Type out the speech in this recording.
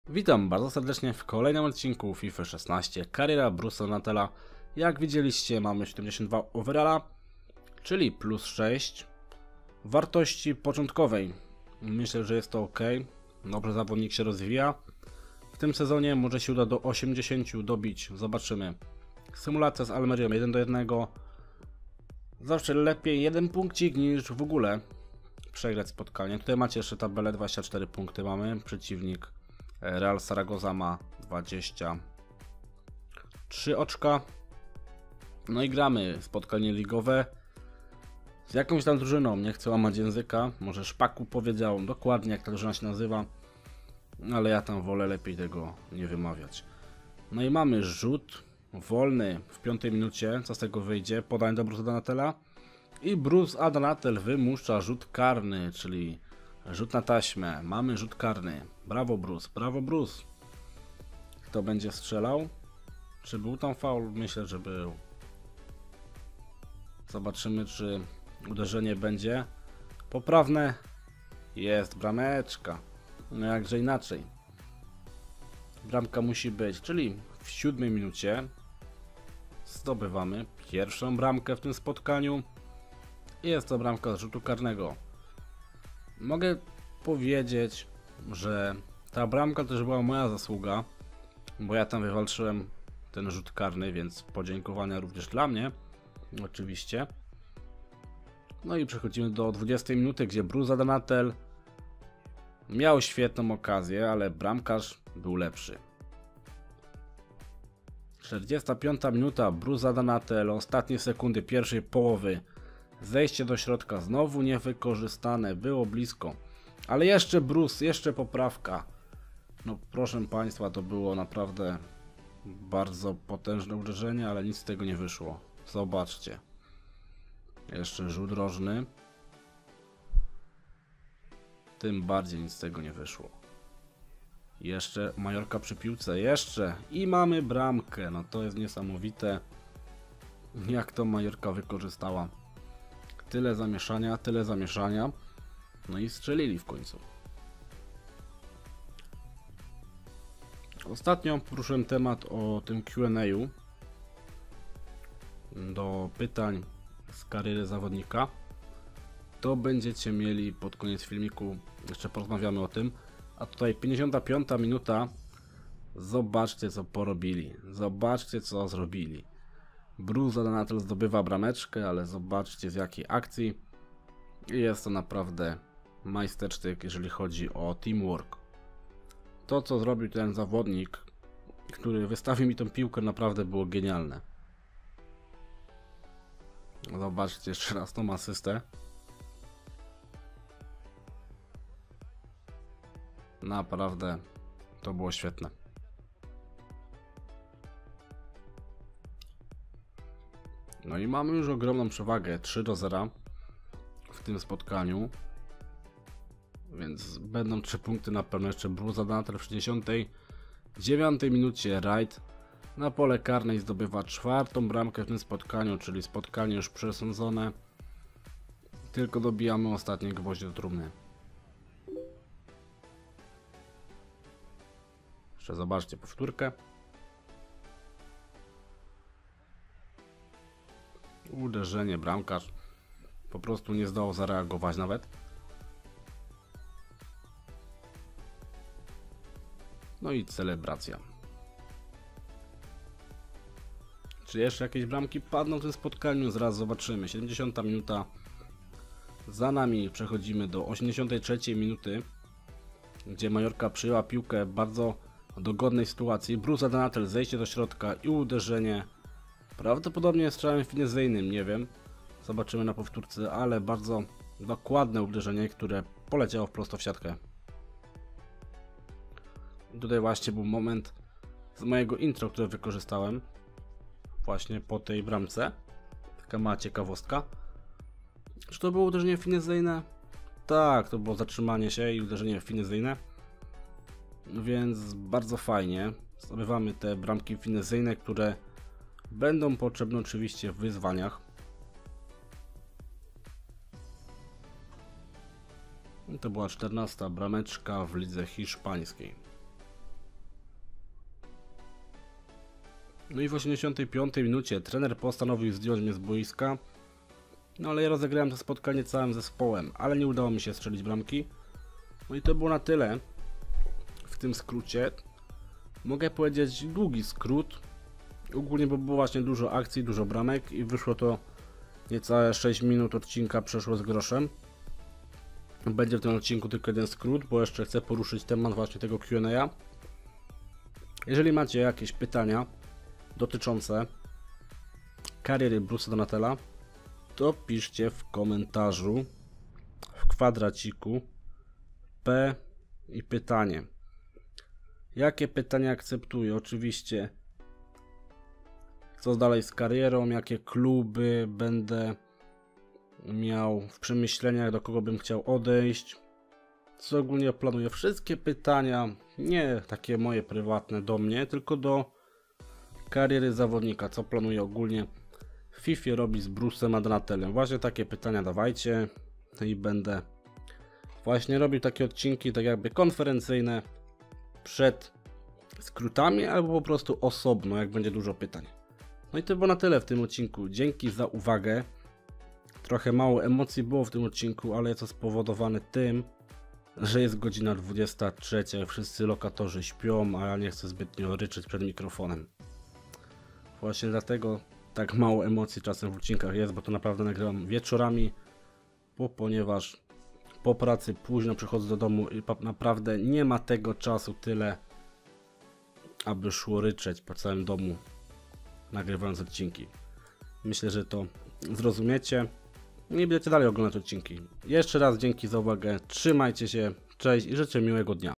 Witam bardzo serdecznie w kolejnym odcinku FIFA 16 kariera Bruce'a Donatella. Jak widzieliście, mamy 72 overalla, czyli plus 6 wartości początkowej. Myślę, że jest to ok. Dobrze, zawodnik się rozwija. W tym sezonie może się uda do 80 dobić. Zobaczymy. Symulacja z Almerią 1-1. Zawsze lepiej jeden punkcik niż w ogóle przegrać spotkanie. Tutaj macie jeszcze tabelę, 24 punkty mamy. Przeciwnik Real Zaragoza ma 23 oczka. No i gramy spotkanie ligowe z jakąś tam drużyną. Nie chcę łamać języka. Może Szpaku powiedział dokładnie, jak ta drużyna się nazywa, ale ja tam wolę lepiej tego nie wymawiać. No i mamy rzut wolny w 5 minucie. Co z tego wyjdzie? Podanie do Bruce'a Donatella. I Bruce Donatel wymusza rzut karny, czyli rzut na taśmę. Mamy rzut karny. Brawo Bruce, brawo Bruce. Kto będzie strzelał? Czy był tam faul? Myślę, że był. Zobaczymy, czy uderzenie będzie poprawne. Jest brameczka. No jakże inaczej. Bramka musi być, czyli w 7 minucie zdobywamy pierwszą bramkę w tym spotkaniu. Jest to bramka z rzutu karnego. Mogę powiedzieć, że ta bramka też była moja zasługa, bo ja tam wywalczyłem ten rzut karny, więc podziękowania również dla mnie, oczywiście. No i przechodzimy do 20 minuty, gdzie Bruce Donatel miał świetną okazję, ale bramkarz był lepszy. 45 minuta, Bruce Donatel, ostatnie sekundy pierwszej połowy. Zejście do środka znowu niewykorzystane, było blisko. Ale jeszcze Bruce, jeszcze poprawka. No proszę Państwa, to było naprawdę bardzo potężne uderzenie, ale nic z tego nie wyszło. Zobaczcie. Jeszcze rzut rożny. Tym bardziej nic z tego nie wyszło. Jeszcze Majorka przy piłce, jeszcze. I mamy bramkę. No to jest niesamowite, jak to Majorka wykorzystała. Tyle zamieszania, tyle zamieszania. No i strzelili w końcu. Ostatnio poruszyłem temat o tym Q&A do pytań z kariery zawodnika. To będziecie mieli pod koniec filmiku, jeszcze porozmawiamy o tym. A tutaj 55 minuta. Zobaczcie, co porobili. Zobaczcie, co zrobili. Bruce Donatel zdobywa brameczkę, ale zobaczcie, z jakiej akcji. Jest to naprawdę majstersztyk, jeżeli chodzi o teamwork. To, co zrobił ten zawodnik, który wystawił mi tą piłkę, naprawdę było genialne. Zobaczcie jeszcze raz tą asystę. Naprawdę to było świetne. No i mamy już ogromną przewagę, 3-0 w tym spotkaniu. Więc będą 3 punkty na pewno. Jeszcze Bruce Donatel w 69 minucie. Wright na pole karnej zdobywa 4. bramkę w tym spotkaniu, czyli spotkanie już przesądzone. Tylko dobijamy ostatnie gwoździe do trumny. Jeszcze zobaczcie powtórkę. Uderzenie, bramkarz po prostu nie zdołał zareagować nawet. No i celebracja. Czy jeszcze jakieś bramki padną w tym spotkaniu? Zaraz zobaczymy. 70 minuta za nami. Przechodzimy do 83 minuty, gdzie Majorka przyjęła piłkę w bardzo dogodnej sytuacji. Bruce Donatel, zejście do środka i uderzenie. Prawdopodobnie strzałem finezyjnym, nie wiem. Zobaczymy na powtórce, ale bardzo dokładne uderzenie, które poleciało wprost w siatkę. Tutaj właśnie był moment z mojego intro, które wykorzystałem właśnie po tej bramce. Taka mała ciekawostka. Czy to było uderzenie finezyjne? Tak, to było zatrzymanie się i uderzenie finezyjne. Więc bardzo fajnie. Zdobywamy te bramki finezyjne, które będą potrzebne oczywiście w wyzwaniach. I to była 14. brameczka w lidze hiszpańskiej. No i w 85 minucie trener postanowił zdjąć mnie z boiska. No ale ja rozegrałem to spotkanie całym zespołem, ale nie udało mi się strzelić bramki. No i to było na tyle w tym skrócie. Mogę powiedzieć długi skrót. Ogólnie, bo było właśnie dużo akcji, dużo bramek i wyszło to niecałe 6 minut odcinka, przeszło z groszem. Będzie w tym odcinku tylko jeden skrót, bo jeszcze chcę poruszyć temat właśnie tego Q&A. Jeżeli macie jakieś pytania dotyczące kariery Bruce'a Donatella, to piszcie w komentarzu w kwadraciku P i pytanie. Jakie pytania akceptuję? Oczywiście co dalej z karierą, jakie kluby będę miał w przemyśleniach, do kogo bym chciał odejść, co ogólnie planuję. Wszystkie pytania, nie takie moje prywatne do mnie, tylko do kariery zawodnika, co planuję ogólnie w FIFA robić z Bruce'em Donatellem. Właśnie takie pytania dawajcie i będę właśnie robił takie odcinki tak jakby konferencyjne przed skrótami albo po prostu osobno, jak będzie dużo pytań. No i to było na tyle w tym odcinku. Dzięki za uwagę. Trochę mało emocji było w tym odcinku, ale jest to spowodowane tym, że jest godzina 23, wszyscy lokatorzy śpią, a ja nie chcę zbytnio ryczeć przed mikrofonem. Właśnie dlatego tak mało emocji czasem w odcinkach jest, bo to naprawdę nagrywam wieczorami, ponieważ po pracy późno przychodzę do domu i naprawdę nie ma tego czasu tyle, aby szło ryczeć po całym domu, nagrywając odcinki. Myślę, że to zrozumiecie i będziecie dalej oglądać odcinki. Jeszcze raz dzięki za uwagę, trzymajcie się, cześć i życzę miłego dnia.